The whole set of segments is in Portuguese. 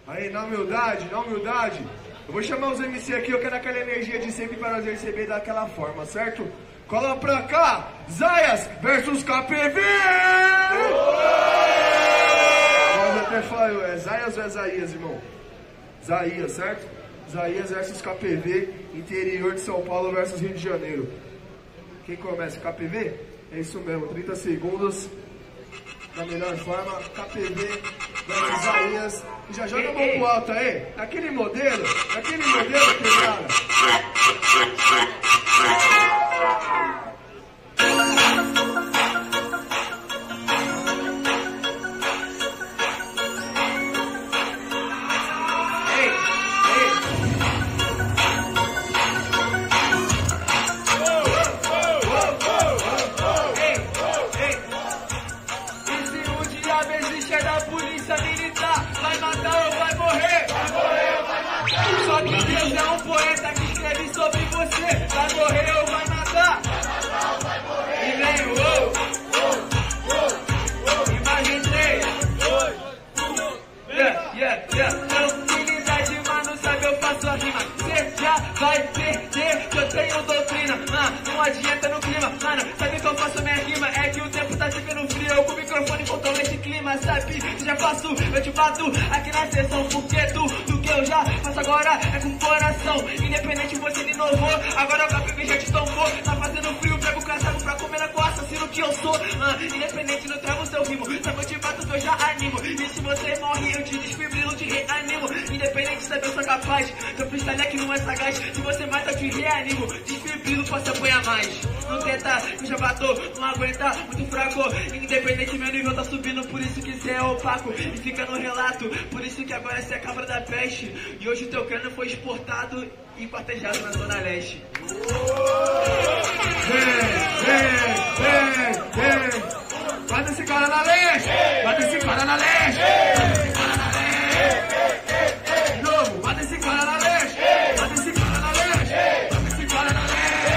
Aí, na humildade, na humildade. Eu vou chamar os MC aqui, eu quero aquela energia de sempre para nós receber daquela forma, certo? Cola pra cá, Zaias versus KPV! Mas até falou, é Zaias ou é Zaias, irmão? Zaias, certo? Zaias versus KPV, interior de São Paulo versus Rio de Janeiro. Quem começa? KPV? É isso mesmo, 30 segundos. Da melhor forma, KPV versus Zaias. E já joga a mão pro alto aí. Naquele modelo, pegada. Vai perder, que eu tenho doutrina. Não adianta no clima, mano. Sabe que eu faço minha rima? É que o tempo tá ficando frio. Eu com o microfone controlo esse clima, sabe? Já faço, eu te bato aqui na sessão. Porque tudo que eu já faço agora é com coração. Independente você me inovou, agora o KPV já te tombou. Tá fazendo frio, pego o caçado pra comer na costa, assassino que eu sou. Independente, não trago seu rimo. Sabe eu te bato que eu já animo. E se você morre, eu te desfibrilo, te reanimo. Independente, sabe eu sou capaz. Seu freestyle aqui não é sagaz. Se você mata, eu te reanimo. Desfibrilo, posso apanhar mais. Não tenta, eu já batou, não aguenta, muito fraco. Independente, meu nível tá subindo, por isso que cê é opaco. E fica no relato, por isso que agora cê é cabra da peste. E hoje o teu crânio foi exportado e quartejado na Zona Leste. Vem! Bate esse cara na leste! Bate esse cara na leste! Bate esse cara na leste! De novo, bate esse cara na leste! Bate esse cara na leste! Bate esse cara na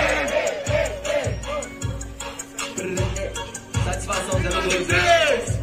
leste! Satisfação 023.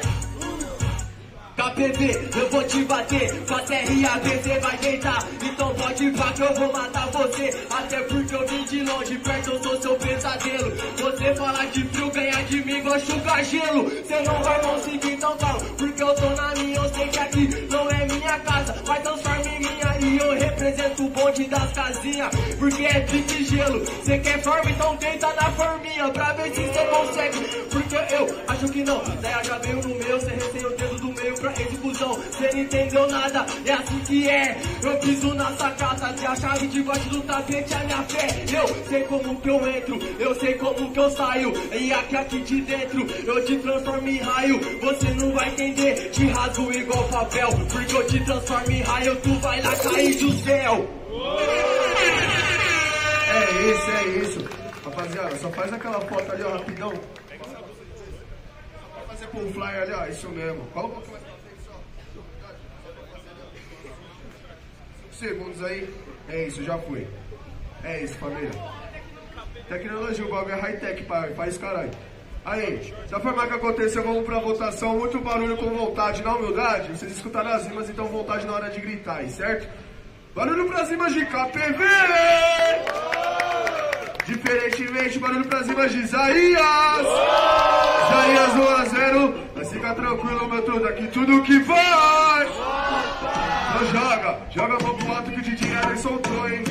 KPV, eu vou te bater, com a TRAB cê vai deitar. Então pode ir pra que eu vou matar você. Até porque eu vim de longe, perto eu sou seu pesadelo. Você fala de frio, ganha de mim, vou chugar gelo. Cê não vai conseguir, então calma, porque eu tô na minha. Eu sei que aqui não é minha casa, mas transforma em minha. E eu represento o bonde das casinhas, porque é pique gelo. Cê quer forma, então deita na forminha, pra ver se cê consegue. Porque eu acho que não, Zé já veio no meu, cê recém o dedo do meio pra execução, cê não entendeu nada, é assim que é. Eu piso na sacada, se a chave debaixo do tapete é minha fé. Eu sei como que eu entro, eu sei como que eu saio. E aqui de dentro, eu te transformo em raio. Você não vai entender, te rasgo igual papel. Porque eu te transformo em raio, tu vai lá cair do céu. É isso. Rapaziada, só faz aquela foto ali, ó, rapidão. Vai fazer com o flyer ali, ó, isso mesmo. Fala um pouquinho mais pra frente, só. 5 segundos aí. É isso, já foi. É isso, família. Tecnologia, o bagulho é high-tech, pai. Faz caralho. Aí, da forma que aconteceu, vamos pra votação. Muito barulho com vontade, na humildade. Vocês escutaram as rimas, então vontade na hora de gritar aí, certo? Barulho pras rimas de KPV! Diferentemente, barulho pras rimas de Zaias! Zaias 1-0. Mas fica tranquilo, meu truta, aqui tudo que vai! Então joga a mão pro alto que o DJ Ellen soltou, hein?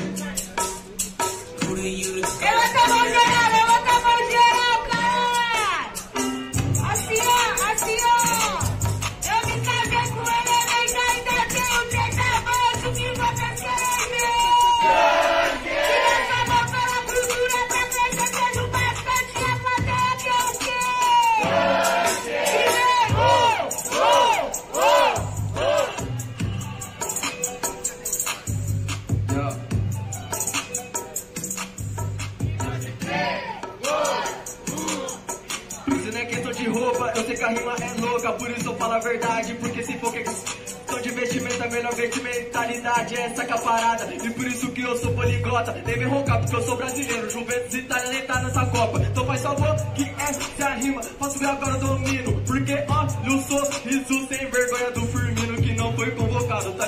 Levanta a mão geral, cara! Assim, ó! Eu me casei com ele, mas ainda tenho 30 anos que você quer ver! Tira essa mão pela cultura pra crescer, sendo bastante a fazer que eu quero! Isso não é questão de roupa, eu sei que a rima é louca, por isso eu falo a verdade, porque se for questão de vestimenta, melhor mentalidade, essa que é a parada, e por isso que eu sou poliglota, nem me roncar, porque eu sou brasileiro, Juventus Itália nem tá nessa Copa, então faz favor que essa é a rima, posso ver agora eu domino, porque olha o sorriso sem vergonha do Firmino que não foi convocado,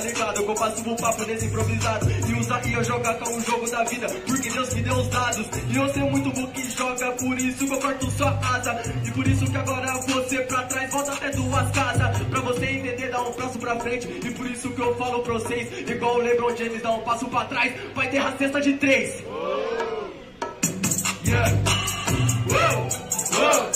que eu faço um papo nesse improvisado. E usar e eu jogar com o jogo da vida, porque Deus me deu os dados. E eu sei muito bom que joga, por isso que eu corto sua asa. E por isso que agora você pra trás volta até duas casas. Pra você entender, dá um passo pra frente. E por isso que eu falo pra vocês, igual o LeBron James, dá um passo pra trás, vai ter a cesta de 3. Yeah. Whoa. Whoa.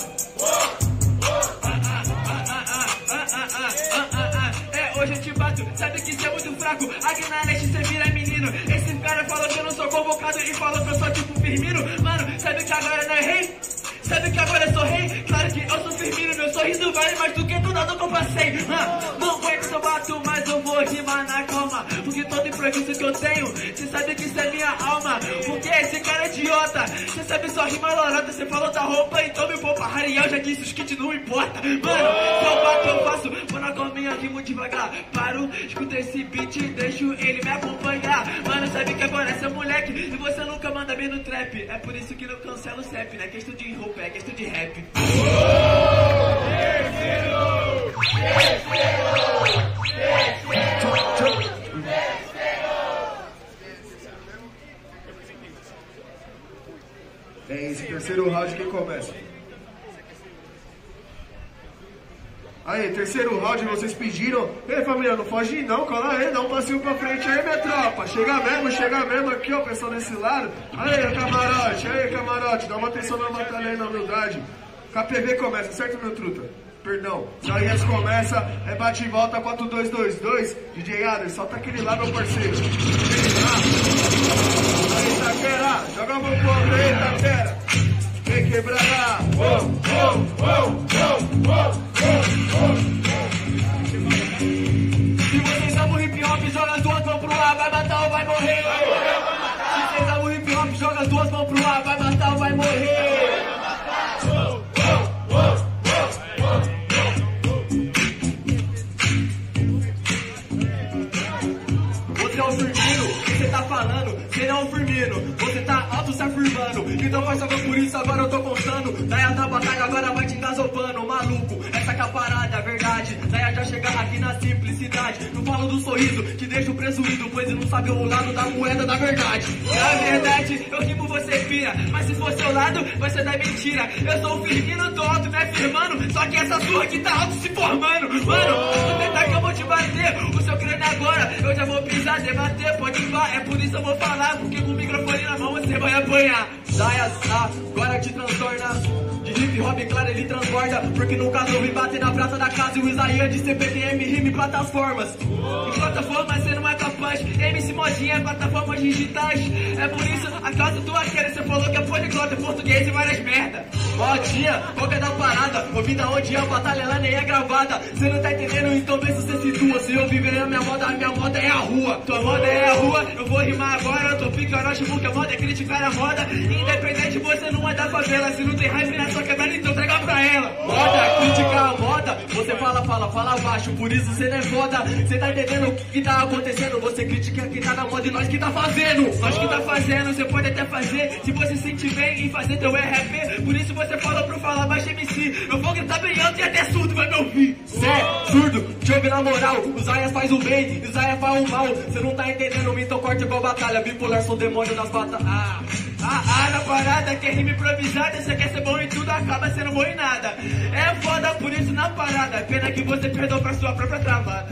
Hoje eu te bato, sabe que cê é muito fraco. Aqui na net cê vira menino. Esse cara falou que eu não sou convocado e falou que eu sou tipo Firmino. Mano, sabe que agora não é rei? Sabe que agora eu sou rei? Claro que eu sou Firmino, meu sorriso vale mais do que tudo que eu passei. Não aguento se eu bato, mas eu vou rimar na calma. Porque todo improviso que eu tenho, cê sabe que isso é minha alma. Porque esse cara é idiota, cê sabe só rima lorota. Cê falou da roupa, então me poupa. Ariel já disse, os kits não importa. Mano, se eu bato eu faço, vou na gominha, rimo devagar. Paro, escuta esse beat, deixo ele me acompanhar. Mano, sabe que agora essa moleque, e você nunca manda bem no trap. É por isso que não cancela o CEP, né? Questão de roupa, é questão de rap. É esse terceiro round quem começa? Aí, terceiro round, vocês pediram. Ei, família, não foge não, cola aí, dá um passinho pra frente aí, minha tropa. Chega mesmo aqui, ó, pessoal desse lado. Aí, camarote, dá uma atenção na batalha aí, na humildade. KPV começa, certo, meu truta? Perdão, Zaias começa, é bate e volta, 4-2-2-2. DJ Adler, solta aquele lá, meu parceiro. Aí, Taquera, joga a mão pro alto aí, Taquera. Vem quebrar lá. Se vocês amam hip hop, joga as duas mãos pro ar, vai matar ou vai morrer. Se vocês amam hip hop, joga as duas mãos pro ar, vai matar ou vai morrer. Você é o Firmino, você tá falando, você não é o Firmino, você tá auto se afirmando. Então faz algo por isso, agora eu tô contando. Daí da batalha agora vai te engasopando, maluco, essa que é a parada, é verdade. Daí já chegar aqui na simplicidade. Não falo do sorriso, te deixo presuído, pois não sabe o lado da moeda da verdade. Na verdade, eu rimo, você pira, mas se for seu lado, vai ser da mentira. Eu sou o Firmino, tô alto me afirmando, só que essa surra aqui tá alto se formando. Mano, tu tentar que eu vou te bater, o seu crânio agora, eu já vou pisar, debater, pode ir, é por isso eu vou falar, porque com o microfone na mão você vai apanhar. Zaias, agora te transtorna. De hip hop, claro, ele transborda, porque no caso eu vim bater na prata da casa e o Isaías de CPTM rima em plataformas. Em plataformas você não é capaz, MC Modinha é plataformas digitais. É por isso, a causa tua queira, você falou que é poliglota, português e várias merda. Modinha, qual que é da parada? Ouvida onde a batalha ela nem é gravada. Você não tá entendendo, então vê se você situa. Se eu viver a minha moda é a rua. Tua moda é a rua, eu vou rimar agora. Eu tô picarote porque a moda é criticar a moda. Independente, você não é da favela. Se não tem raiva na sua quebrada, então entrega pra ela. Moda, criticar a moda. Você fala baixo, por isso você não é foda. Você tá entendendo o que tá acontecendo? Você critica quem tá na moda e nós que tá fazendo. Nós que tá fazendo, você pode até fazer. Se você se sentir bem em fazer teu RP. Por isso você falou pra eu falar baixo MC. Eu vou gritar bem alto e até surdo vai me ouvir. Cê é surdo, te ouve na moral. O Zaias faz o bem, o Zaias faz o mal. Você não tá entendendo, então corte igual batalha. Bipolar, sou demônio nas batalhas. Na parada, quer rima improvisada. Você quer ser bom em tudo, acaba sendo bom em nada. É foda, por isso na parada. Pena que você perdeu pra sua própria travada.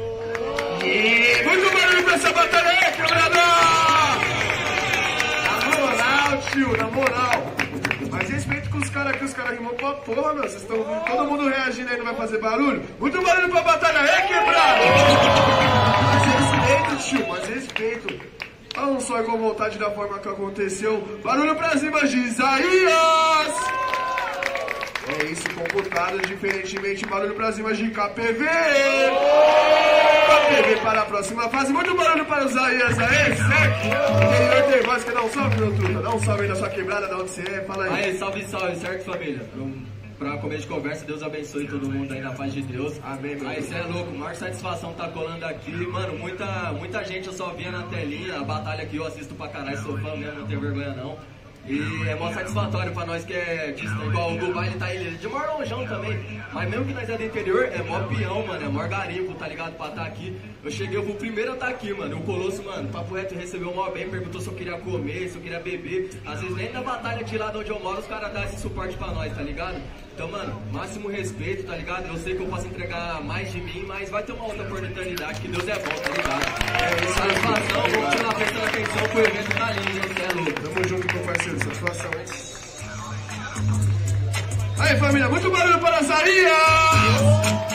Muito barulho pra essa batalha aí, quebrador! Na moral, tio, na moral. Mas respeito com os caras aqui, os caras rimam pra porra, meu. Vocês estão todo mundo reagindo aí, não vai fazer barulho? Muito barulho pra batalha aí, quebrado! Mas respeito, tio, mas respeito. Não só com vontade da forma que aconteceu. Barulho pra cima de Isaías! É isso, computado, diferentemente, barulho pra cima de KPV! KPV para a próxima fase. Muito barulho para os Isaías aí, certo? Interior tem voz, quer dar um salve, meu truta? Dá um salve aí na sua quebrada, da onde você é, fala aí. Aí, salve, certo, família? Pra começo de conversa, Deus abençoe todo mundo aí na paz de Deus. Amém, meu Aí, cê é louco, maior satisfação tá colando aqui. Mano, muita gente eu só via na telinha. A batalha que eu assisto pra caralho, sou fã mesmo, não tenho vergonha não. E é mó satisfatório pra nós que é distante. Igual o Dubai, ele tá ele de maior longeão também. Mas mesmo que nós é do interior, é mó peão, mano. É mó garimpo, tá ligado? Pra estar aqui. Eu cheguei, eu fui o primeiro a estar aqui, mano. O Colosso, mano, papo reto, recebeu mó bem. Perguntou se eu queria comer, se eu queria beber. Às vezes nem na batalha de lá de onde eu moro, os caras dão esse suporte pra nós, tá ligado? Então, mano, máximo respeito, tá ligado? Eu sei que eu posso entregar mais de mim, mas vai ter uma outra oportunidade, que Deus é bom, tá ligado? É satisfação, vou continuar prestando atenção pro evento tá lindo, hein? Você é louco. Tamo junto, meu parceiro, satisfação, hein? Aí, família, muito barulho para a Zaria!